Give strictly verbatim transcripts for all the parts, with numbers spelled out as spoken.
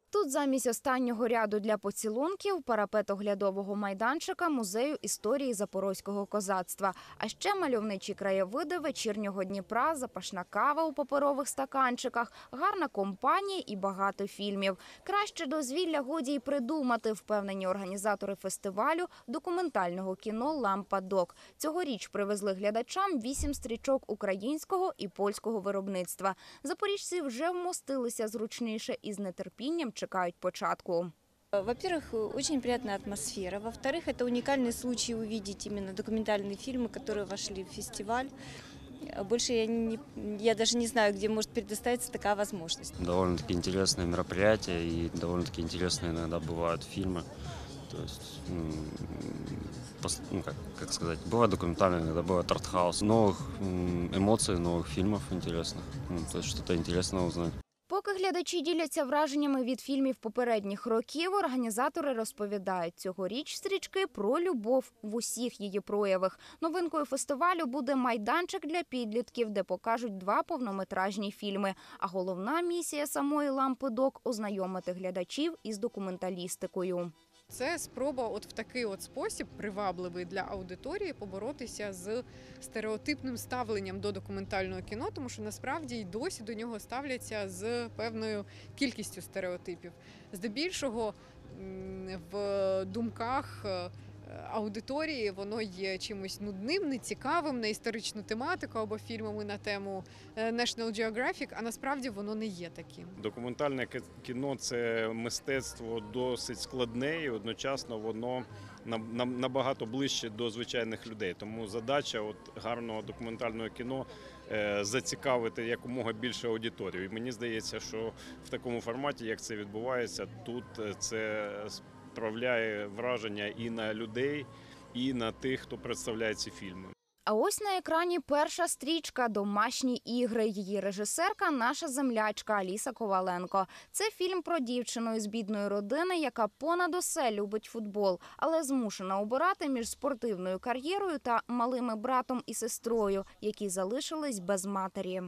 Тут замість останнього ряду для поцілунків – парапет оглядового майданчика Музею історії запорозького козацтва. А ще мальовничі краєвиди вечірнього Дніпра, запашна кава у паперових стаканчиках, гарна компанія і багато фільмів. Краще дозвілля годі й придумати, впевнені організатори фестивалю документального кіно «Лампа Док». Цьогоріч привезли глядачам вісім стрічок українського і польського виробництва. Запоріжці вже вмостилися зручніше і з нетерпінням чекають початку. Во-первых, очень приятная атмосфера. Во-вторых, это уникальный случай увидеть именно документальные фильмы, которые вошли в фестиваль. Больше я, не, я даже не знаю, где может предоставиться такая возможность. Довольно-таки интересные мероприятия и довольно-таки интересные иногда бывают фильмы. То есть, ну, как, как сказать, бывает документально, иногда бывает артхаус. Новых эмоций, новых фильмов интересных. Ну, то есть что-то интересное узнать. Поки глядачі діляться враженнями від фільмів попередніх років, організатори розповідають, цьогоріч стрічки про любов в усіх її проявах. Новинкою фестивалю буде майданчик для підлітків, де покажуть два повнометражні фільми. А головна місія самої «Лампи Док» – ознайомити глядачів із документалістикою. Це спроба от в такий от спосіб, привабливий для аудиторії, поборотися з стереотипним ставленням до документального кіно, тому що насправді й досі до нього ставляться з певною кількістю стереотипів. Здебільшого в думках аудиторії воно є чимось нудним, нецікавим на історичну тематику або фільмами на тему National Geographic, а насправді воно не є таким. Документальне кіно – це мистецтво досить складне і одночасно воно набагато ближче до звичайних людей. Тому задача от гарного документального кіно – зацікавити якомога більше аудиторію. І мені здається, що в такому форматі, як це відбувається, тут це справляє враження і на людей, і на тих, хто представляє ці фільми. А ось на екрані перша стрічка «Домашні ігри». Її режисерка – наша землячка Аліса Коваленко. Це фільм про дівчину із бідної родини, яка понад усе любить футбол, але змушена обирати між спортивною кар'єрою та малими братом і сестрою, які залишились без матері.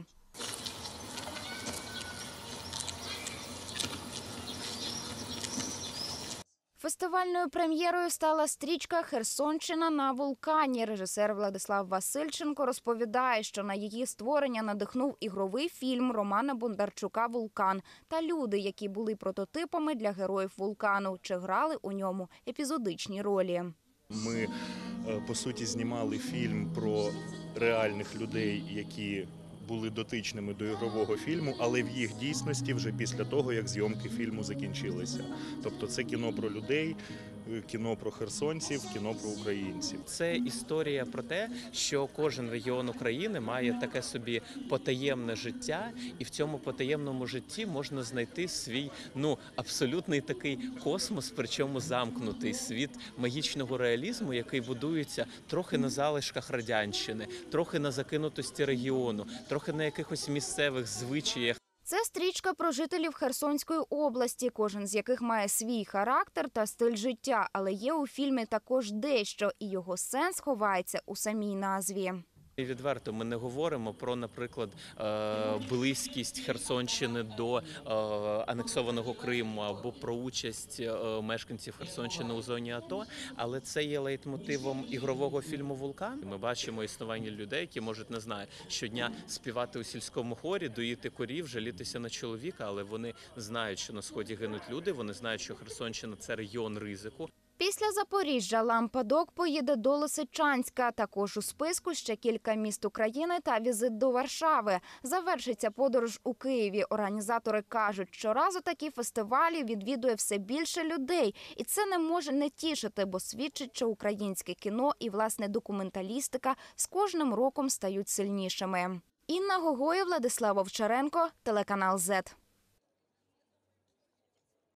Фестивальною прем'єрою стала стрічка «Херсонщина на вулкані». Режисер Владислав Васильченко розповідає, що на її створення надихнув ігровий фільм Романа Бондарчука «Вулкан» та люди, які були прототипами для героїв вулкану, чи грали у ньому епізодичні ролі. Ми, по суті, знімали фільм про реальних людей, які були дотичними до ігрового фільму, але в їх дійсності вже після того, як зйомки фільму закінчилися. Тобто це кіно про людей, кіно про херсонців, кіно про українців. Це історія про те, що кожен регіон України має таке собі потаємне життя, і в цьому потаємному житті можна знайти свій, ну, абсолютний такий космос, причому замкнутий світ магічного реалізму, який будується трохи на залишках радянщини, трохи на закинутості регіону, трохи на якихось місцевих звичаях. Це стрічка про жителів Херсонської області, кожен з яких має свій характер та стиль життя. Але є у фільмі також дещо, і його сенс ховається у самій назві. І відверто ми не говоримо про, наприклад, близькість Херсонщини до анексованого Криму або про участь мешканців Херсонщини у зоні АТО, але це є лейтмотивом ігрового фільму «Вулкан». Ми бачимо існування людей, які можуть, не знаю, щодня співати у сільському хорі, доїти корів, жалітися на чоловіка, але вони знають, що на Сході гинуть люди, вони знають, що Херсонщина – це регіон ризику. Після Запоріжжя «Лампа Док» поїде до Лисичанська. Також у списку ще кілька міст України та візит до Варшави. Завершиться подорож у Києві. Організатори кажуть, щоразу такі фестивалі відвідує все більше людей. І це не може не тішити, бо свідчить, що українське кіно і, власне, документалістика з кожним роком стають сильнішими. Інна Гогоя, Владислав Овчаренко, телеканал «Зет».